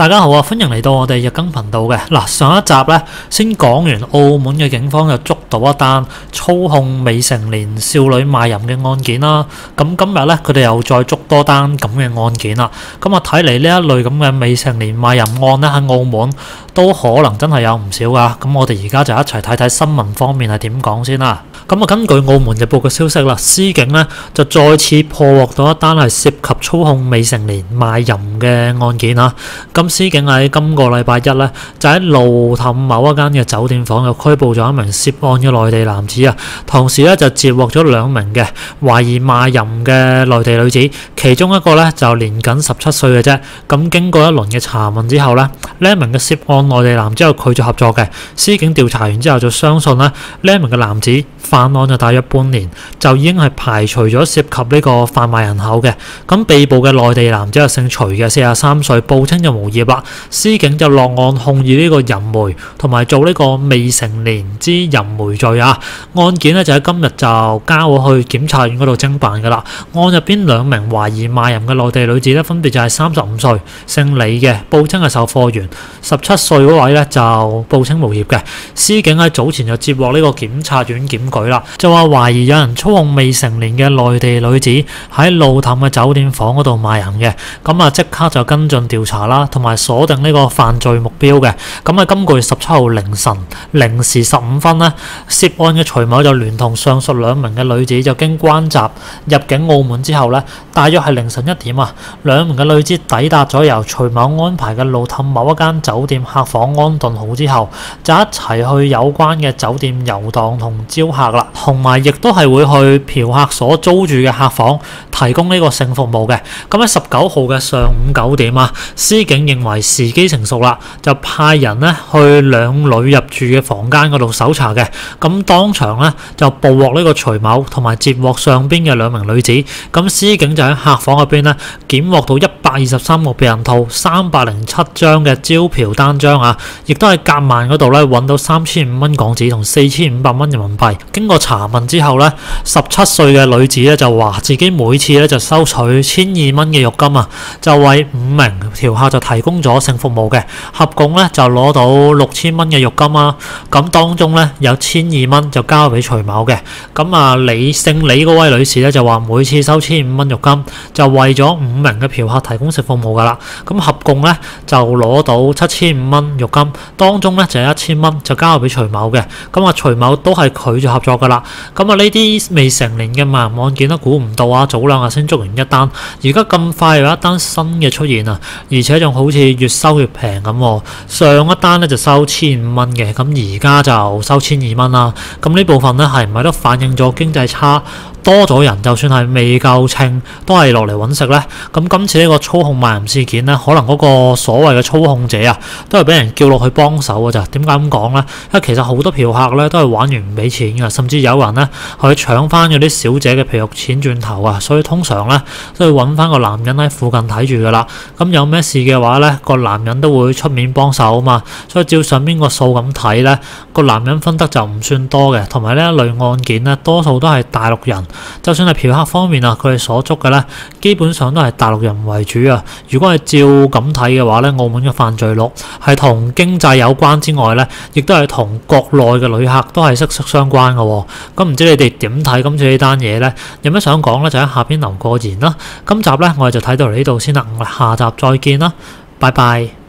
大家好啊，歡迎嚟到我哋日更頻道嘅。嗱，上一集咧先講完澳門嘅警方又捉到一單操控未成年少女賣淫嘅案件啦。咁今日咧佢哋又再捉多單咁嘅案件啦。咁啊睇嚟呢一類咁嘅未成年賣淫案咧喺澳門都可能真係有唔少噶。咁我哋而家就一齊睇睇新聞方面係點講先啦。咁啊根據澳門日報嘅消息啦，司警咧就再次破獲到一單係涉及操控未成年賣淫嘅案件啊。咁司警喺今個禮拜一咧，就喺路氹某一間嘅酒店房又拘捕咗一名涉案嘅內地男子啊，同時咧就截獲咗兩名嘅懷疑賣淫嘅內地女子，其中一個咧就年僅17歲嘅啫。咁經過一輪嘅查問之後咧，呢一名嘅涉案內地男子又拒絕合作嘅。司警調查完之後就相信咧，呢一名嘅男子犯案就大約半年，就已經係排除咗涉及呢個販賣人口嘅。咁被捕嘅內地男子係姓徐嘅，43歲，報稱就無業啦。司警就落案控以呢個淫媒同埋做呢個未成年之淫媒罪啊。案件呢就喺今日就交咗去檢察院嗰度偵辦噶啦。案入邊兩名懷疑賣淫嘅內地女子呢，分別就係35歲姓李嘅，報稱係售貨員；17歲嗰位呢就報稱無業嘅。司警喺早前就接獲呢個檢察院檢舉啦，就話懷疑有人操控未成年嘅內地女子喺路氹嘅酒店房嗰度賣淫嘅。咁啊即刻就跟進調查啦，同埋鎖定呢個犯罪目標嘅。咁喺今個月17號凌晨0時15分呢，涉案嘅徐某就聯同上述兩名嘅女子就經關閘入境澳門之後呢，大約係凌晨1點啊，兩名嘅女子抵達咗由徐某安排嘅路氹某一間酒店客房安頓好之後，就一齊去有關嘅酒店遊蕩同招客啦，同埋亦都係會去嫖客所租住嘅客房提供呢個性服務嘅。咁喺19號嘅上午9點啊，司警認為時機成熟啦，就派人呢去兩女入住嘅房間嗰度搜查嘅。咁當場呢就捕獲呢個徐某，同埋截獲上邊嘅兩名女子。咁司警就喺客房入邊呢檢獲到123個避孕套、307張嘅招嫖單張啊，亦都喺夾萬嗰度呢揾到3500蚊港紙同4500蚊人民幣。經過查問之後呢，17歲嘅女子呢就話自己每次呢就收取1200蚊嘅肉金啊，就為5名嫖客就提供咗性服務嘅，合共咧就攞到6000蚊嘅肉金啊。咁當中咧有1200蚊就交俾徐某嘅。咁啊姓李嗰位女士咧就話每次收1500蚊肉金，就為咗5名嘅嫖客提供性服務噶啦。咁合共咧就攞到7500蚊肉金，當中咧就有1000蚊就交俾徐某嘅。咁啊徐某都係拒絕合作噶啦。咁啊呢啲未成年嘅賣淫案件都估唔到啊，早2日先捉完一單，而家咁快有一單新嘅出現啊，而且仲好似越收越平咁。上一單咧就收1500蚊嘅，咁而家就收1200蚊啦。咁呢部分咧係唔係都反映咗經濟差？多咗人就算係未夠稱都係落嚟揾食呢。咁今次呢個操控賣淫事件呢，可能嗰個所謂嘅操控者啊，都係俾人叫落去幫手㗎咋。點解咁講呢？因為其實好多嫖客呢都係玩完唔俾錢㗎，甚至有人呢去搶翻嗰啲小姐嘅皮肉錢轉頭啊。所以通常呢都要揾翻個男人喺附近睇住㗎啦。咁有咩事嘅話呢，個男人都會出面幫手啊嘛。所以照上邊個數咁睇呢，個男人分得就唔算多嘅。同埋呢一類案件呢，多數都係大陸人。就算係嫖客方面啊，佢哋所捉嘅咧，基本上都係大陸人為主啊。如果係照咁睇嘅話咧，澳門嘅犯罪率係同經濟有關之外咧，亦都係同國內嘅旅客都係息息相關嘅。咁唔知你哋點睇今次呢單嘢咧？有咩想講咧？就喺下邊留個言啦。今集咧我哋就睇到嚟呢度先啦，我哋下集再見啦，拜拜。